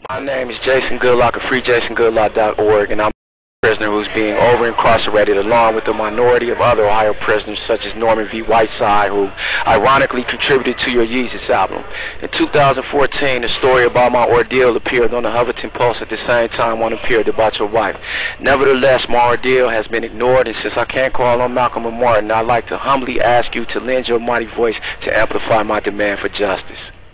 My name is Jason Goudlock of FreeJasonGoudlock.org, and I'm a prisoner who's being over-incarcerated along with a minority of other Ohio prisoners such as Norman V. Whiteside, who ironically contributed to your Yeezus album. In 2014, a story about my ordeal appeared on the Huffington Post at the same time one appeared about your wife. Nevertheless, my ordeal has been ignored, and since I can't call on Malcolm or Martin, I'd like to humbly ask you to lend your mighty voice to amplify my demand for justice.